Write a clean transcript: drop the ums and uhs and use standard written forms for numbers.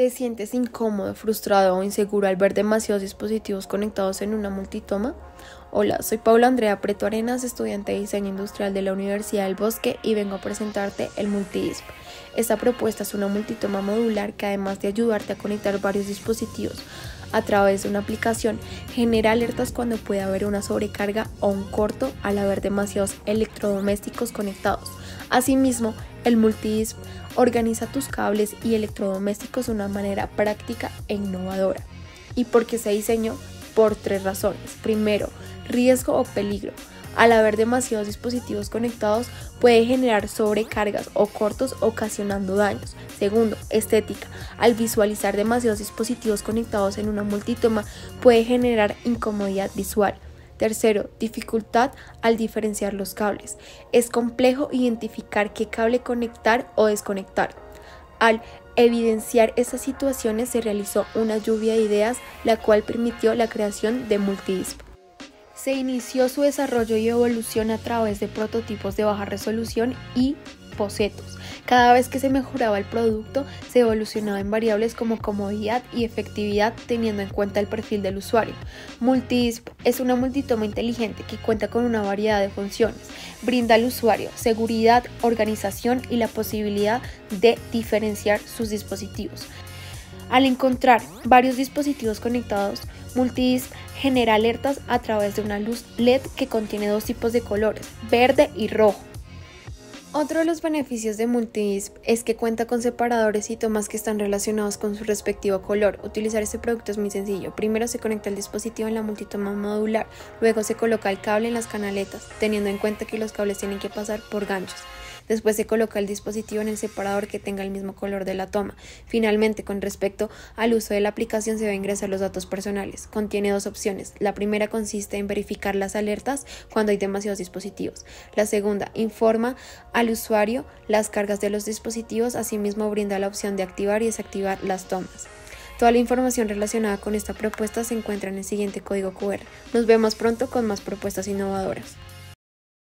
¿Te sientes incómodo, frustrado o inseguro al ver demasiados dispositivos conectados en una multitoma? Hola, soy Paula Andrea Preto Arenas, estudiante de Diseño Industrial de la Universidad del Bosque y vengo a presentarte el MultiDisp. Esta propuesta es una multitoma modular que, además de ayudarte a conectar varios dispositivos a través de una aplicación, genera alertas cuando puede haber una sobrecarga o un corto al haber demasiados electrodomésticos conectados. Asimismo, el MultiDisp organiza tus cables y electrodomésticos de una manera práctica e innovadora. ¿Y por qué se diseñó? Por 3 razones. Primero, riesgo o peligro. Al haber demasiados dispositivos conectados puede generar sobrecargas o cortos ocasionando daños. Segundo, estética. Al visualizar demasiados dispositivos conectados en una multitoma puede generar incomodidad visual. Tercero, dificultad al diferenciar los cables. Es complejo identificar qué cable conectar o desconectar. Al evidenciar estas situaciones se realizó una lluvia de ideas, la cual permitió la creación de MultiDisp. Se inició su desarrollo y evolución a través de prototipos de baja resolución y bocetos. Cada vez que se mejoraba el producto, se evolucionaba en variables como comodidad y efectividad teniendo en cuenta el perfil del usuario. MultiDisp es una multitoma inteligente que cuenta con una variedad de funciones. Brinda al usuario seguridad, organización y la posibilidad de diferenciar sus dispositivos. Al encontrar varios dispositivos conectados, MultiDisp genera alertas a través de una luz LED que contiene 2 tipos de colores, verde y rojo. Otro de los beneficios de MultiDisp es que cuenta con separadores y tomas que están relacionados con su respectivo color. Utilizar este producto es muy sencillo. Primero se conecta el dispositivo en la multitoma modular, luego se coloca el cable en las canaletas, teniendo en cuenta que los cables tienen que pasar por ganchos. Después se coloca el dispositivo en el separador que tenga el mismo color de la toma. Finalmente, con respecto al uso de la aplicación, se debe ingresar los datos personales. Contiene 2 opciones. La primera consiste en verificar las alertas cuando hay demasiados dispositivos. La segunda informa al usuario las cargas de los dispositivos. Asimismo, brinda la opción de activar y desactivar las tomas. Toda la información relacionada con esta propuesta se encuentra en el siguiente código QR. Nos vemos pronto con más propuestas innovadoras.